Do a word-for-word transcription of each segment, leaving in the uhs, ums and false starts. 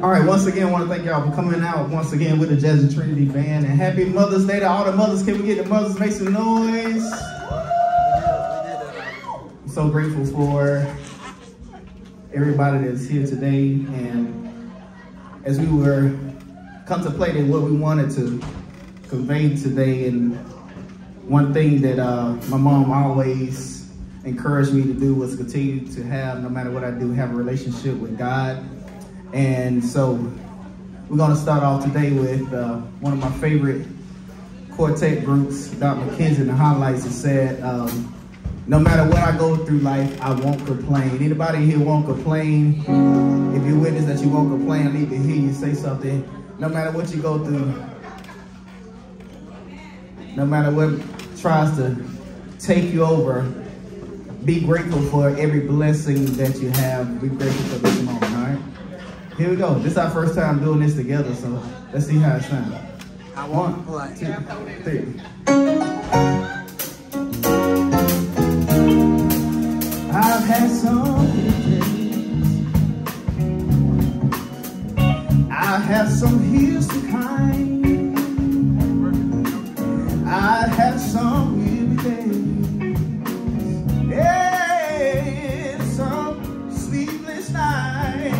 All right, once again, I want to thank y'all for coming out once again with the Jazzy Trinity Band. And happy Mother's Day to all the mothers. Can we get the mothers to make some noise? I'm so grateful for everybody that's here today. And as we were contemplating what we wanted to convey today, and one thing that uh, my mom always encouraged me to do was continue to have, no matter what I do, have a relationship with God. And so we're gonna start off today with uh, one of my favorite quartet groups, Doctor McKenzie and the Highlights, that said, um, no matter what I go through life, I won't complain. Anybody here won't complain? If you witness that you won't complain, I need to hear you say something. No matter what you go through, no matter what tries to take you over, be grateful for every blessing that you have. Be grateful for this moment, all right? Here we go. This is our first time doing this together, so let's see how it sounds. I want one, two, three. I've had some days. I have some hills to climb. I have some weary days. Yeah, some sleepless nights.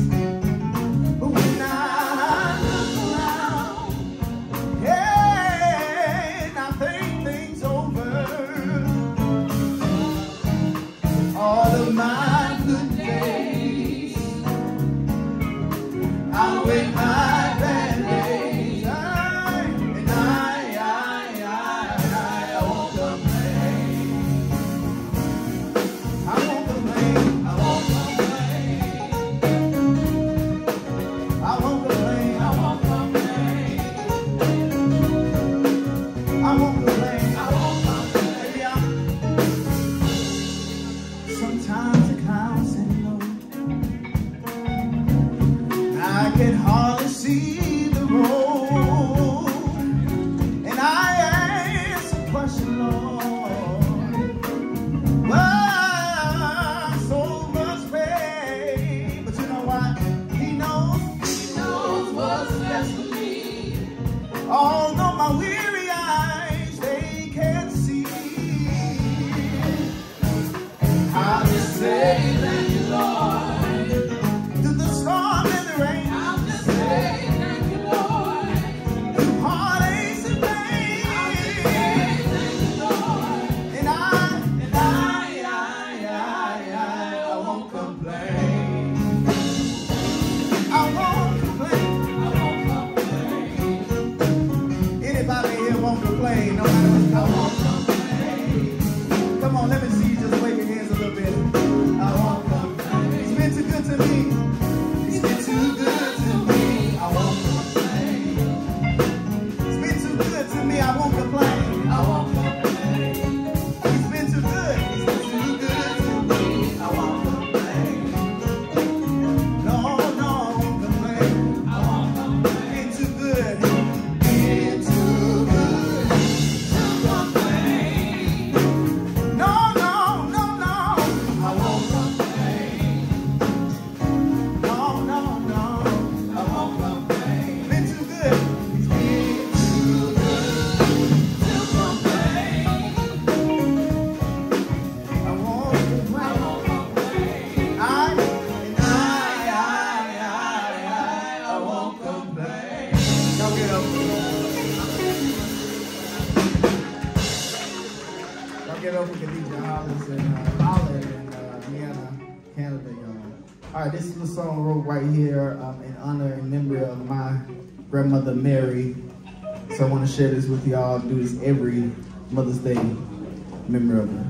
Song wrote right here um, in honor and memory of my grandmother Mary. So I want to share this with y'all. Do this every Mother's Day in memory of her.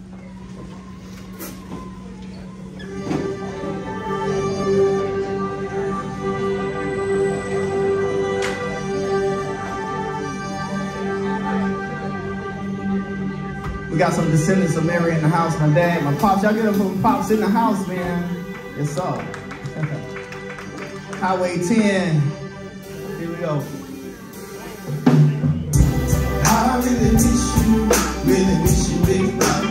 We got some descendants of Mary in the house. My dad, my pops, y'all get up from pops in the house, man. Yes, sir. Highway ten. Here we go. I really miss you, really miss you, big mama.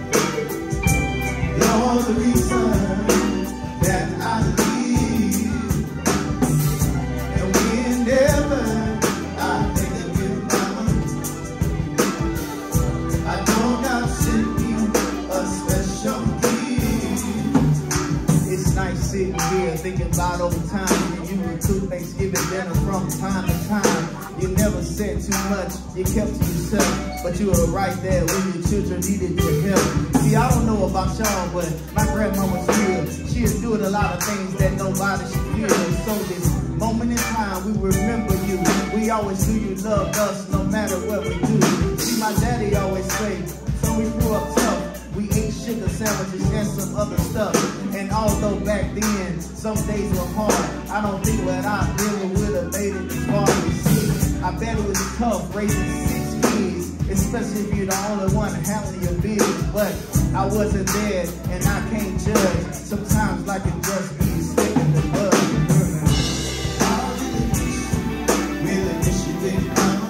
You're the reason that I live. over time. You would cook Thanksgiving dinner from time to time. You never said too much, you kept to yourself. But you were right there when your children needed your help. See, I don't know about y'all, but my grandma was good. She is doing a lot of things that nobody should feel. So this moment in time, we remember you. We always knew you loved us no matter what we do. See, my daddy always say, so we grew up tough. We ate sugar sandwiches and some other stuff. And although back then, some days were hard, I don't think that I really would have made it this far. You see, I bet it was tough raising six kids, especially if you're the only one handling your business. But I wasn't there, and I can't judge. Sometimes life can just be sticking the bud. I really miss you, big mama.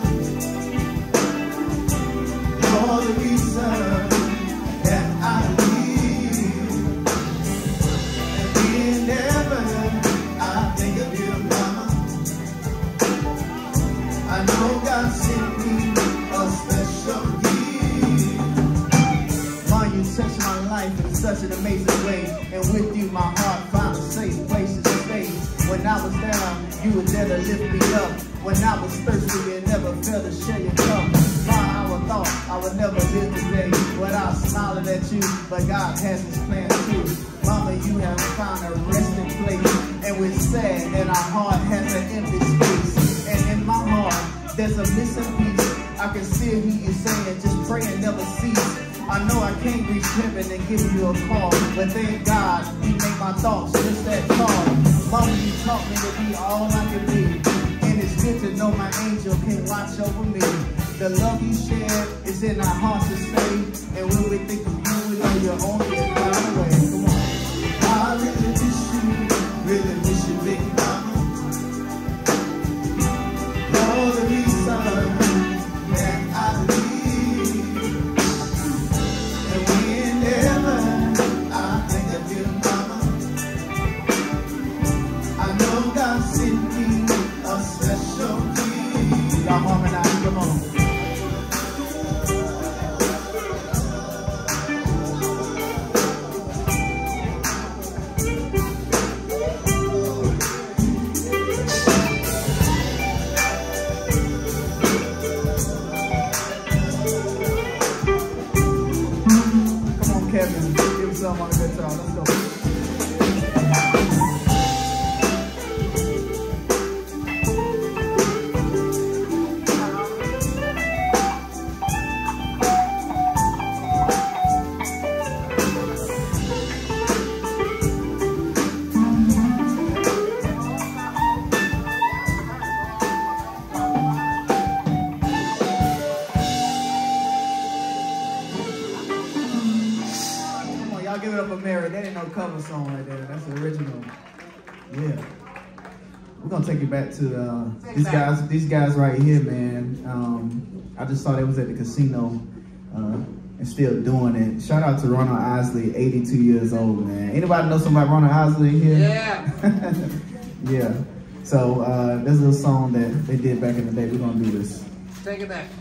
You're the reason that I live. And whenever I think of you, mama, I know God sent me a special gift. Mom, you touched my life in such an amazing way. And with you, my heart found a safe place to stay. When I was down, you were there to lift me up. When I was thirsty, you never failed to share your cup. Mom, I would thought I would never live today without smiling at you, but God has His plan too. Mama, you have found a resting place, and we're sad that our heart has an empty space. And in my heart, there's a missing piece. I can still hear you saying, just pray and never cease. I know I can't reach heaven and give you a call, but thank God He made my thoughts just that tall. Mama, you taught me to be all I can be, and it's good to know my angel can watch over me. The love you share is in our hearts to stay, and when we think of you, we know you're only a mile away. Come on. I really miss you, really miss you, big mama. You're the reason that I live. And whenever I think of you, mama, I know God sent me a special gift. Y'all harmonize, come on. Kevin, give him some on the guitar. Let's go. Give it up for Mary. That ain't no cover song right there. That's the original. Yeah. We're gonna take it back to uh, these guys. These guys right here, man. Um, I just saw they was at the casino uh, and still doing it. Shout out to Ronald Isley, eighty-two years old, man. Anybody know somebody Ronald Isley here? Yeah. Yeah. So uh, there's a little song that they did back in the day. We're gonna do this. Take it back.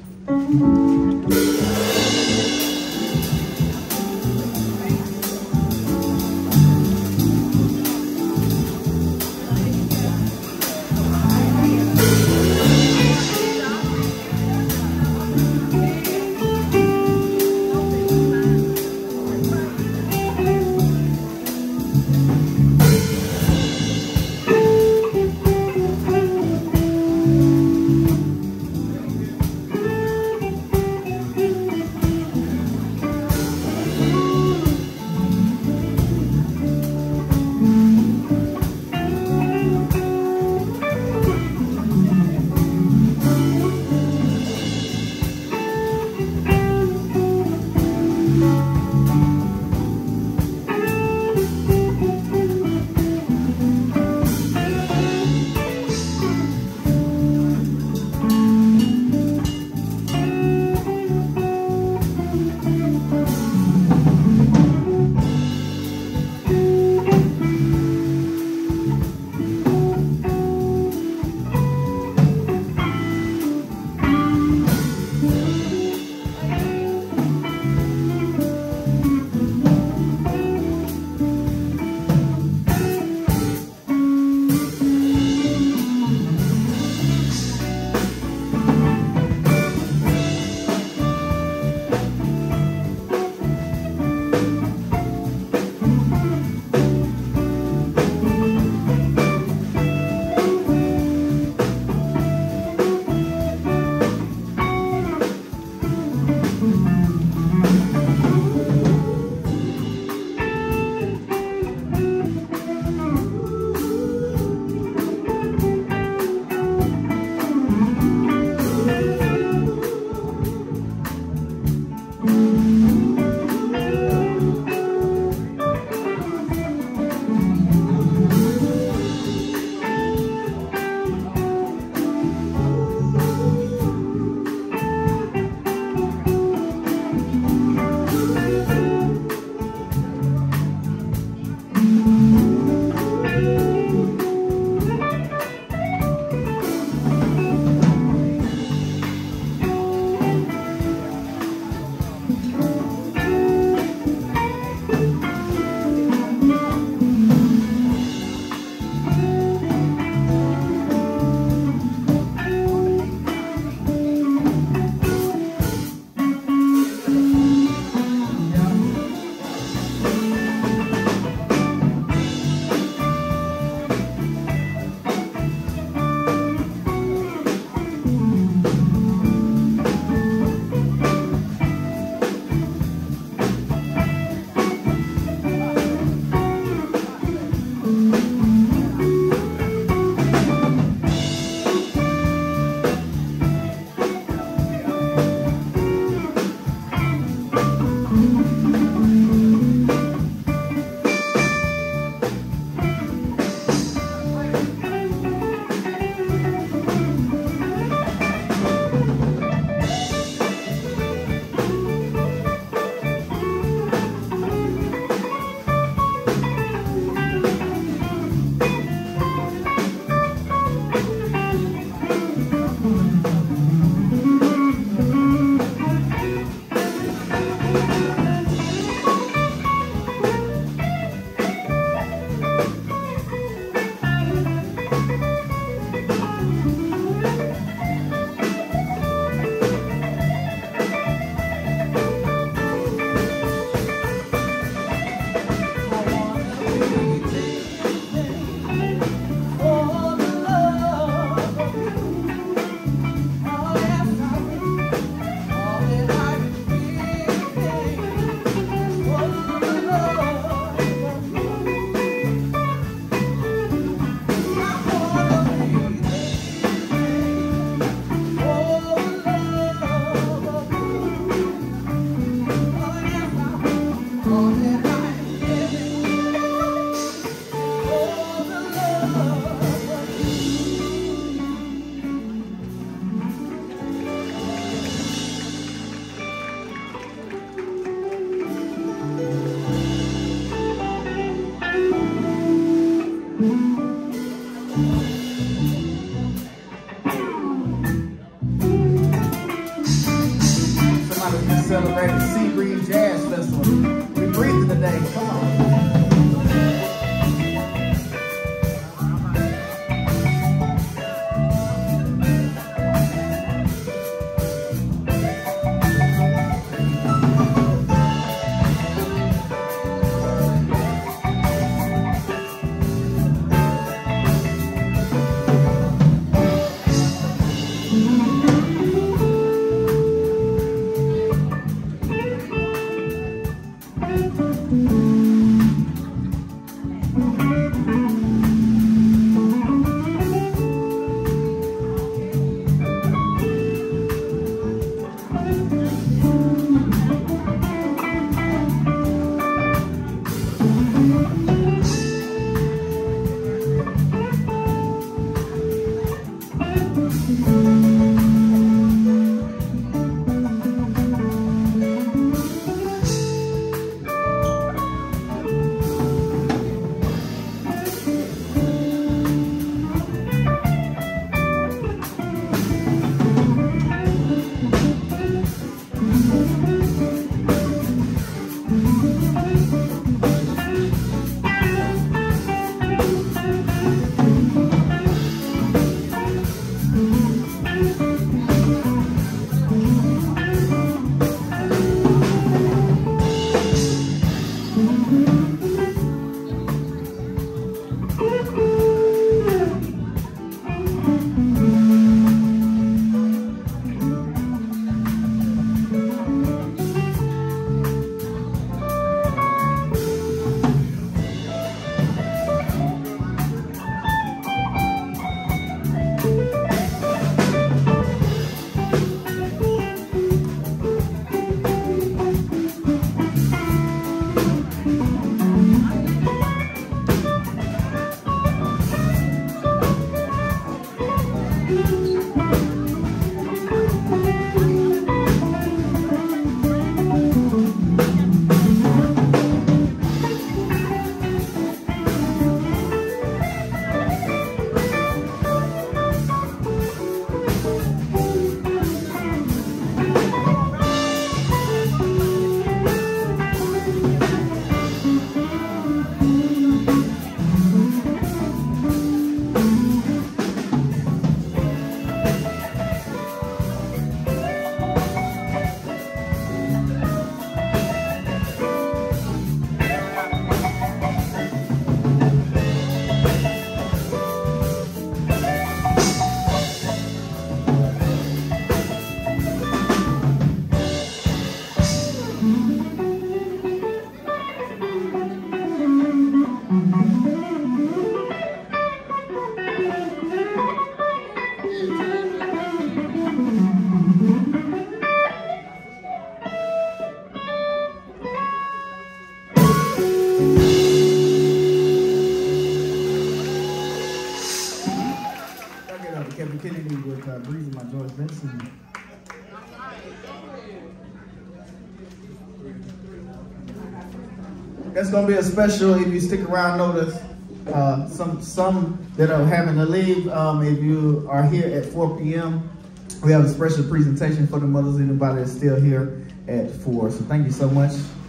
That's gonna be a special. If you stick around, notice uh, some some that are having to leave. Um, if you are here at four P M, we have a special presentation for the mothers. Anybody that's still here at four. So thank you so much.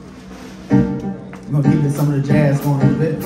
We're gonna keep some of the jazz going a bit.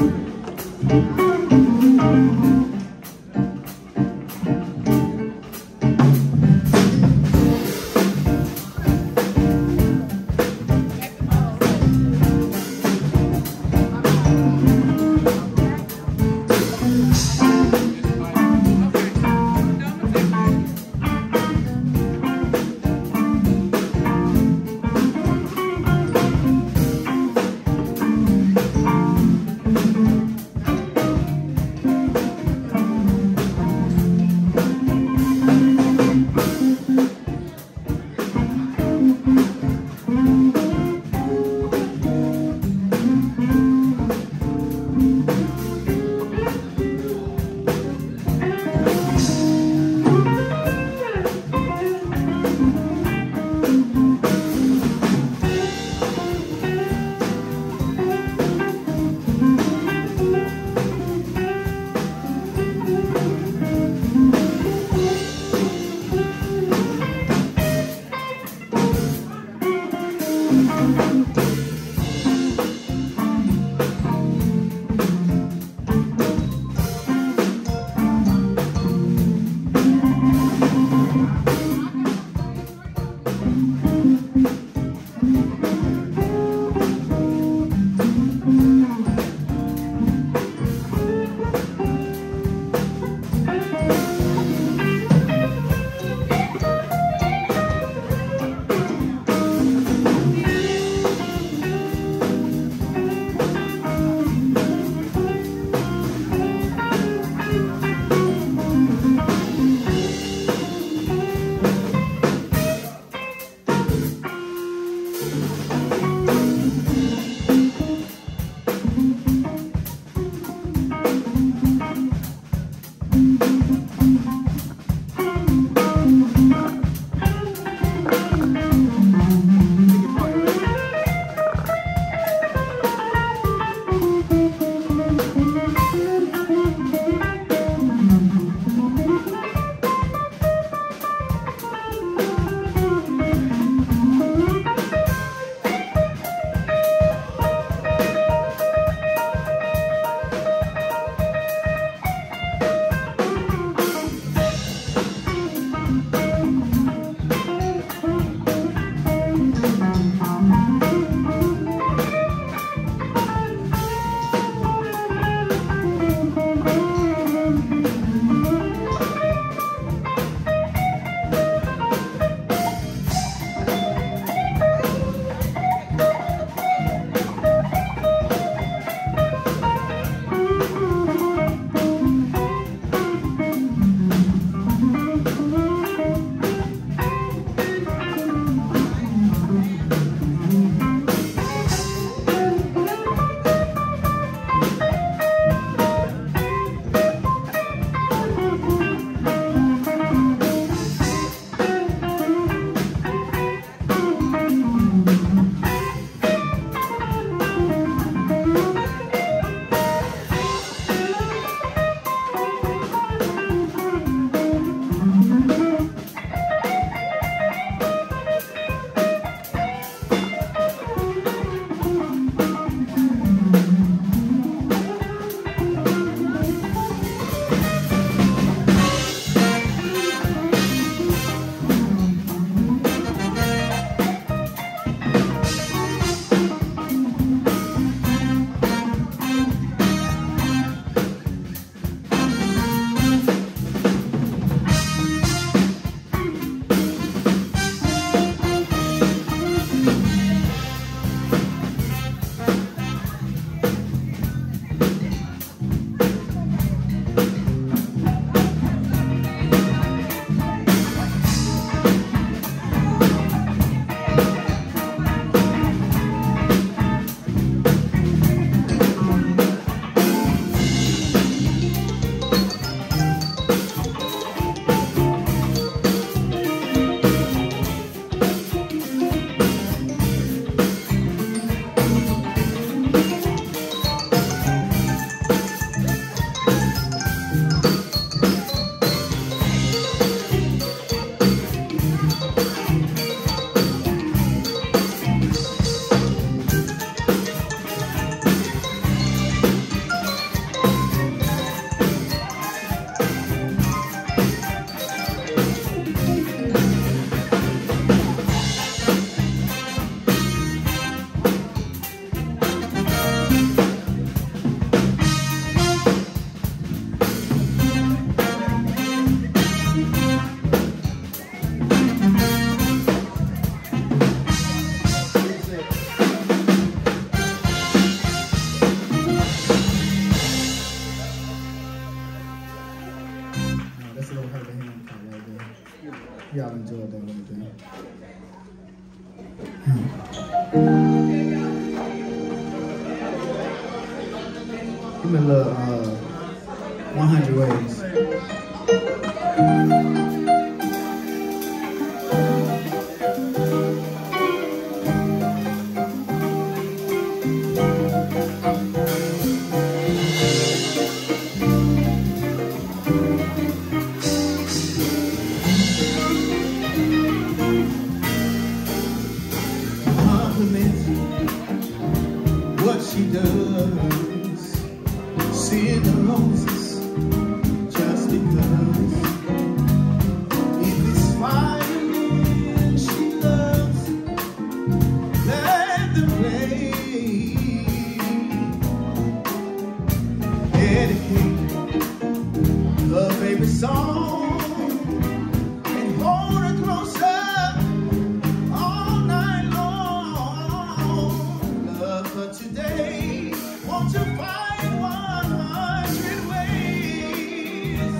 Give me a little uh, one hundred ways. What she does, seeing the roses just because. If it's fire she loves, let them play. Dedicate a favorite song and hold her closer. Today, won't you find one hundred ways?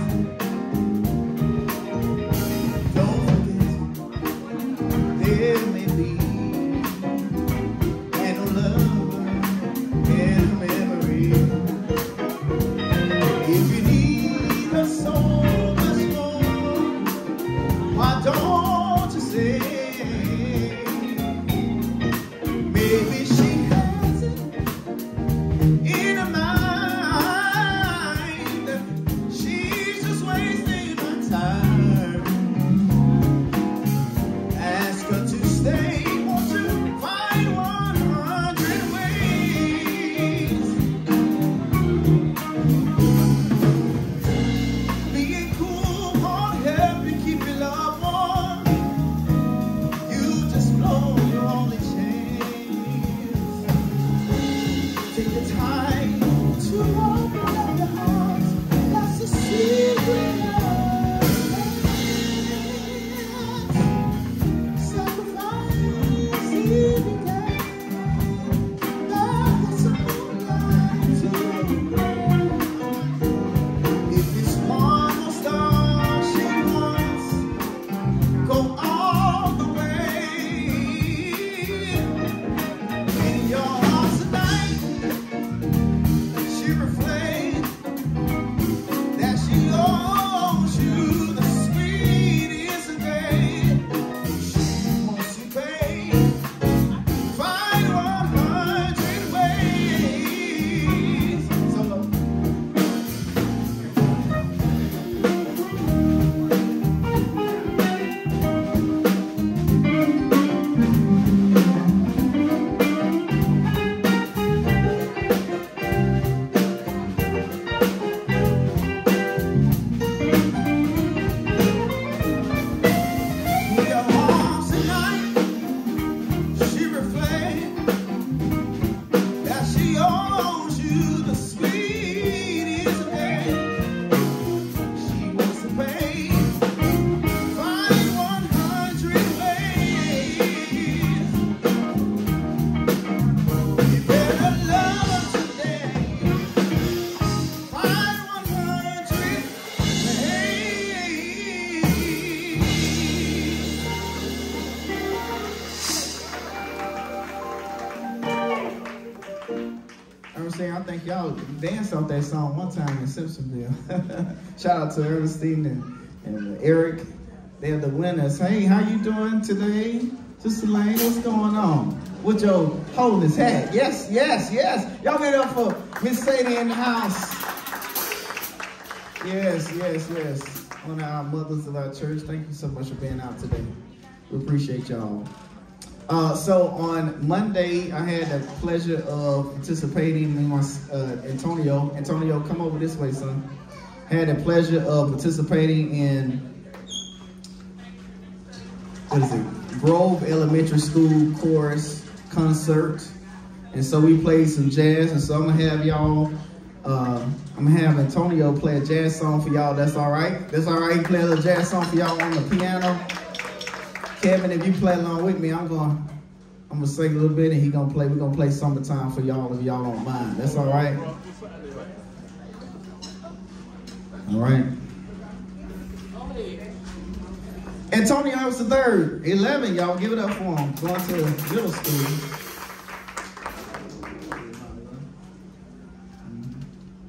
Don't forget, there may be an lover in a memory. If you need her so much more, why don't you say, maybe she I think y'all danced off that song one time in Simpsonville. Shout out to Ernestine and, and Eric. They're the winners. Hey, how you doing today? Sister Lane, what's going on? With your holiness hat. Yes, yes, yes. Y'all get up for Miss Sadie in the house. Yes, yes, yes. One of our mothers of our church. Thank you so much for being out today. We appreciate y'all. Uh, so on Monday, I had the pleasure of participating in my, uh, Antonio. Antonio, come over this way, son. Had the pleasure of participating in, what is it, Grove Elementary School chorus concert. And so we played some jazz, and so I'm gonna have y'all, uh, I'm gonna have Antonio play a jazz song for y'all. That's all right? That's all right, he play a little jazz song for y'all on the piano. Kevin, if you play along with me, I'm going I'm gonna sing a little bit and he gonna play. We're gonna play Summertime for y'all if y'all don't mind. That's all right? All right. Antonio Harris the third, eleven, y'all give it up for him. Going to middle school.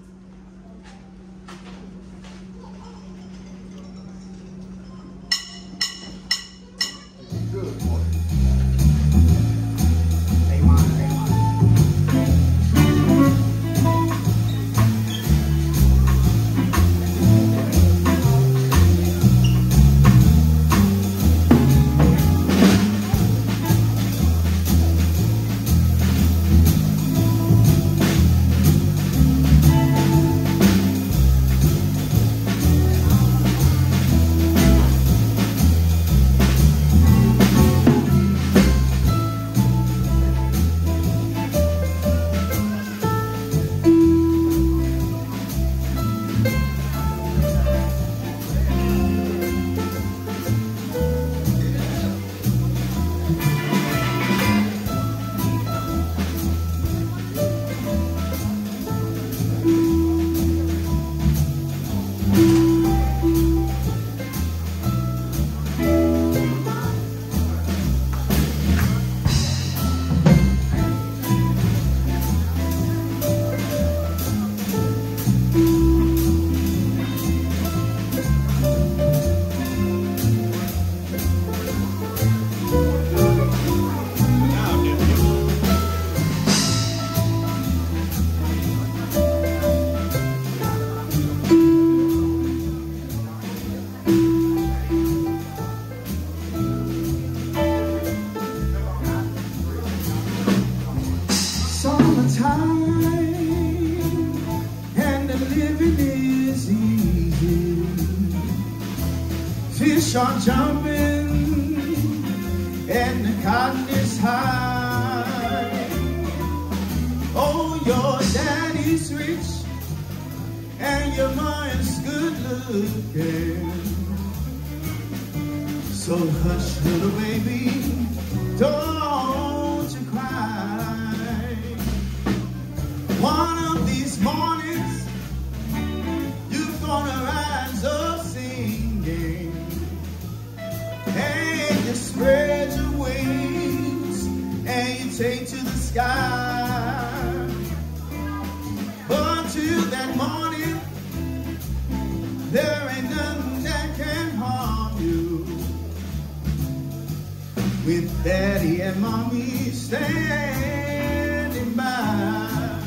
Fish are jumping and the cotton is high. Oh, your daddy's rich and your mom's good looking. So hush, little baby, don't you cry. One of these mornings, you're gonna rise up singing, and you spread your wings and you take to the sky. But till that morning, there ain't nothing that can harm you, with daddy and mommy standing by.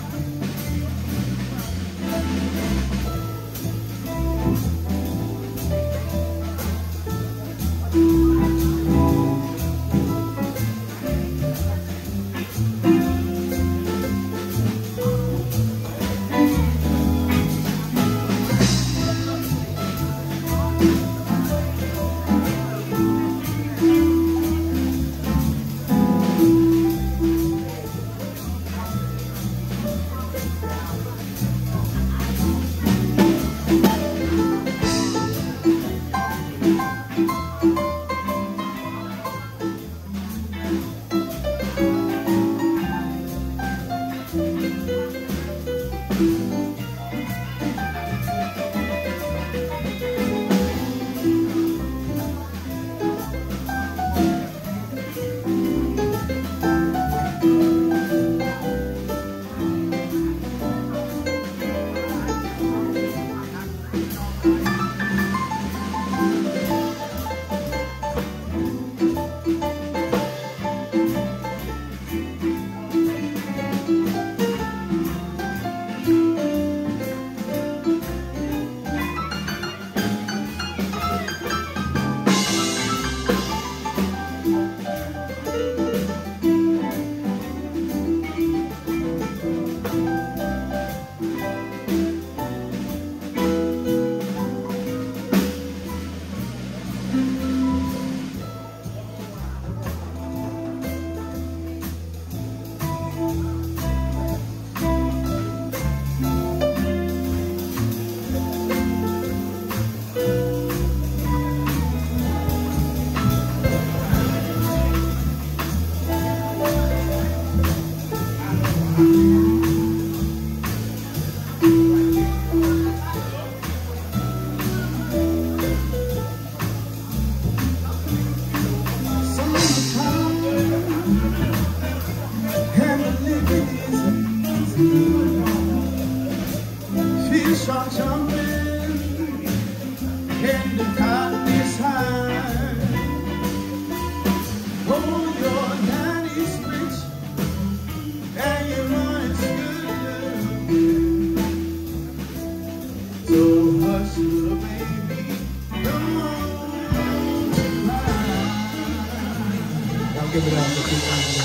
Fish are jumping and the cotton is high. Oh, your daddy's rich and your mom's good looking. So hush, little baby, don't cry. I'll give it up for two times.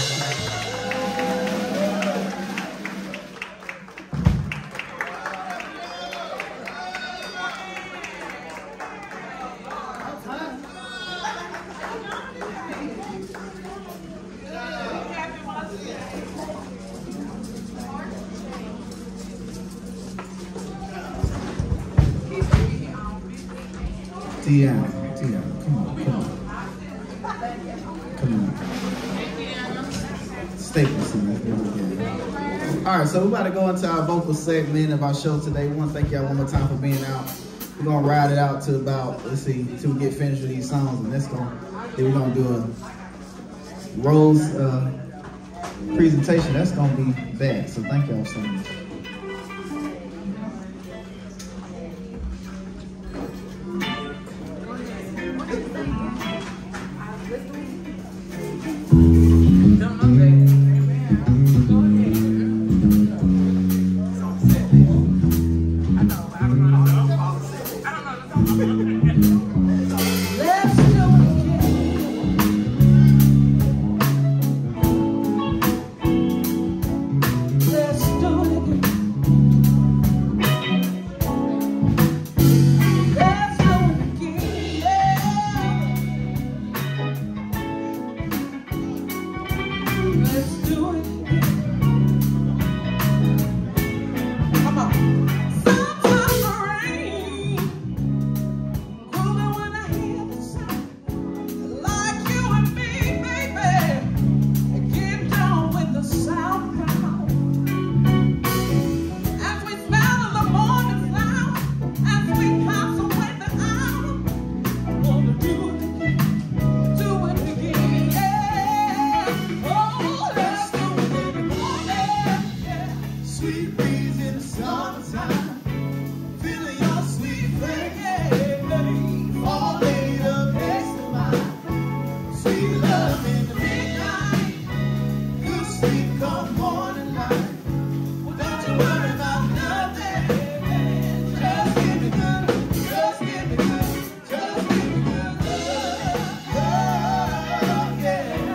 Tiana, Tiana, come on, come on. Come on. Stapleton, let's do it again. All right, so we're about to go into our vocal segment of our show today. We want to thank y'all one more time for being out. We're going to ride it out to about, let's see, till we get finished with these songs, and that's going to, then we're going to do a Rose uh, presentation. That's going to be bad, so thank y'all so much. Let's do it again. Sweet breeze in the summertime, feeling your sweet fragrance, all laid up next to mine. Sweet love in the midnight, good sleep come morning light. Well, don't you worry about nothing, just give me good, just give me good, just give me good love, love, yeah.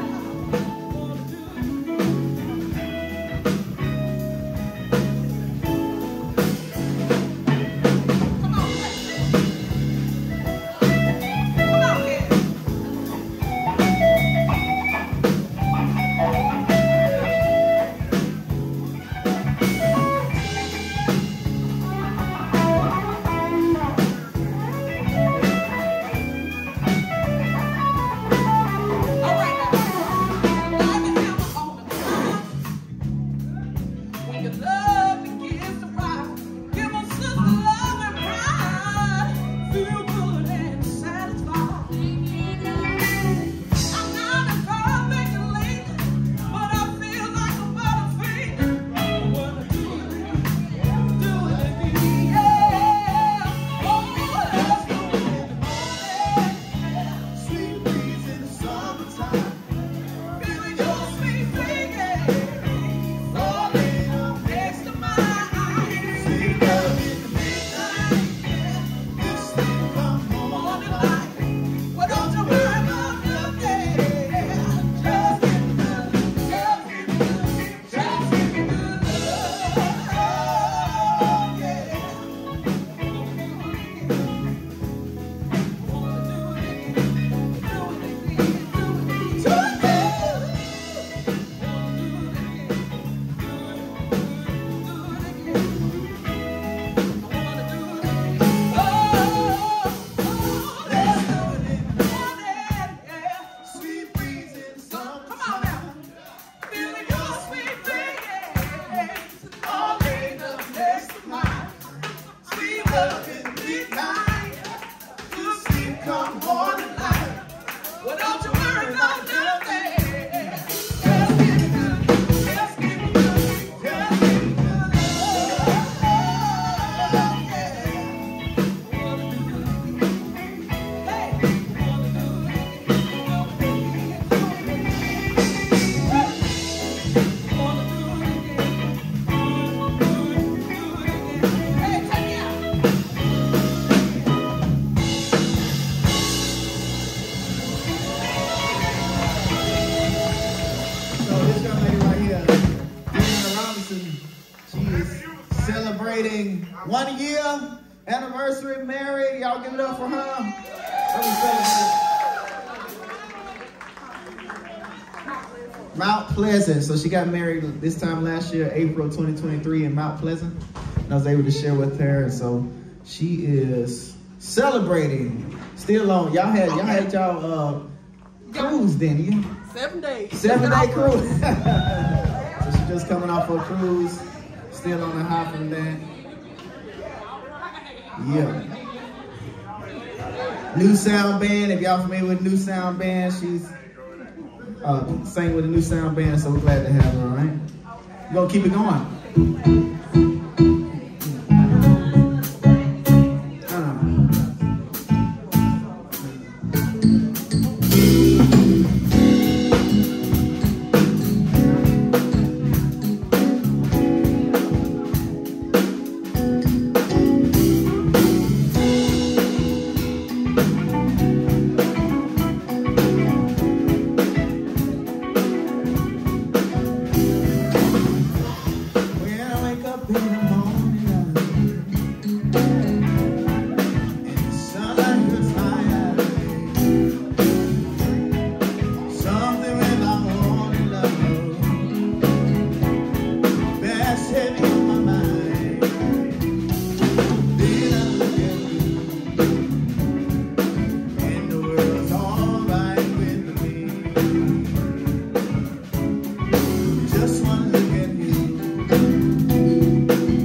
Celebrating one year anniversary, married. Y'all give it up for her. Mount Pleasant. So she got married this time last year, April twenty twenty-three in Mount Pleasant. And I was able to share with her. And so she is celebrating. Still on. Y'all had y'all had y'all uh, cruise, didn't you? Seven days. Seven day cruise. So she's just coming off her cruise. Still on the high from that. Yeah. New Sound Band. If y'all familiar with New Sound Band, she's uh, sang with the New Sound Band, so we're glad to have her, all right? We're going to keep it going. Just one look at you.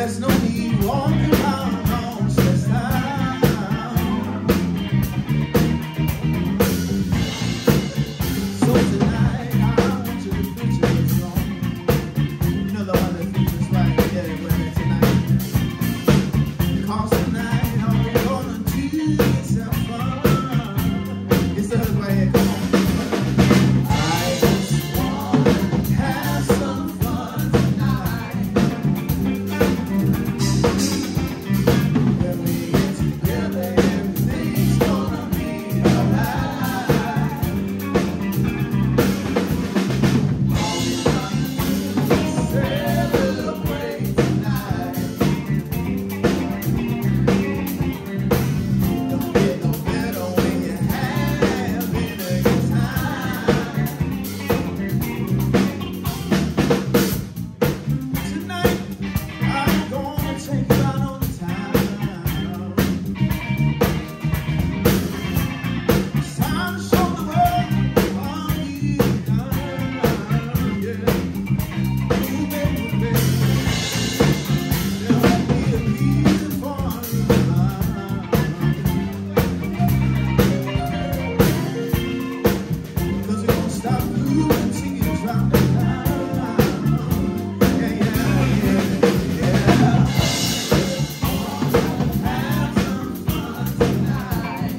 There's no need walking around on stressed out. So tonight I want you to picture this song. You know the one that features right there with me tonight. Cause tonight all we're gonna do is have fun. It's the hook right here, come on. I just wanna have some fun tonight. When we get together, everything's gonna be alright. All we gotta do is celebrate tonight. Don't get no better when you're having a good time. Tonight, I'm gonna take you out on the town. It's time to show the world how you done, yeah. You baby, baby, there'll be a reason for you. Cause we won't stop moving till you drop it down. Yeah, yeah, yeah, yeah. Have some fun tonight.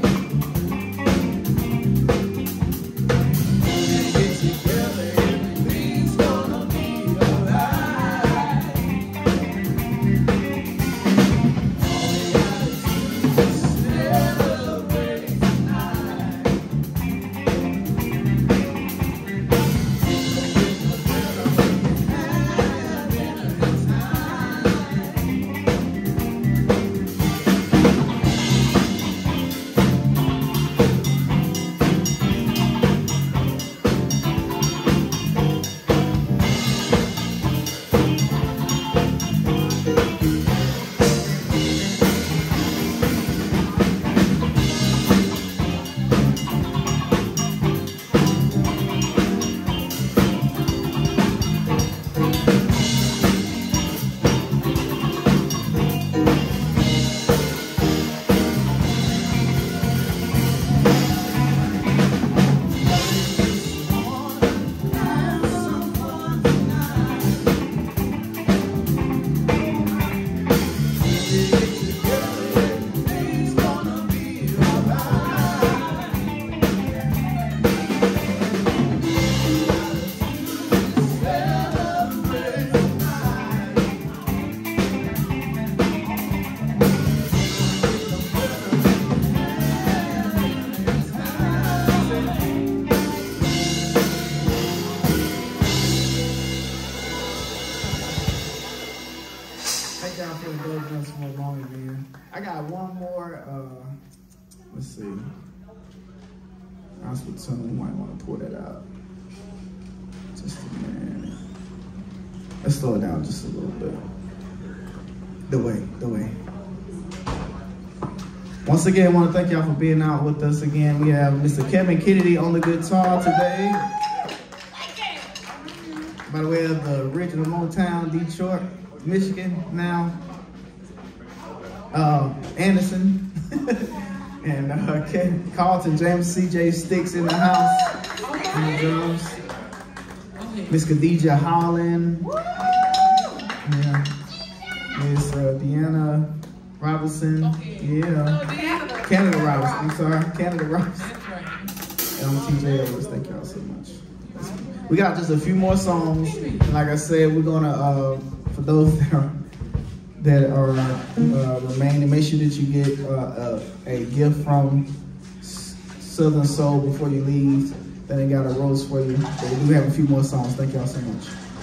When we get together, everything's gonna be alright. All we gotta do is celebrate tonight. Thank y'all for indulging us for a long again. I got one more, uh, let's see. Gospel tune, we might want to pull that out. Just a minute. Let's slow it down just a little bit. The way, the way. Once again, I want to thank y'all for being out with us again. We have Mister Kevin Kennedy on the guitar today. By the way of the original Motown, Detroit, Michigan now. Uh, Anderson. and uh, Ken, Carlton James, C J Sticks in the house. On the drums. Miss Khadija Holland. Yeah. Miss uh, Deanna Robinson. Yeah. Canada Robinson. I'm sorry. Canada Robinson. And I'm T J Edwards. Thank y'all so much. We got just a few more songs. And like I said, we're gonna, uh, for those that are, that are uh, remaining, make sure that you get uh, uh, a gift from Southern Soul before you leave. Then they got a rose for you. But we do have a few more songs. Thank y'all so much.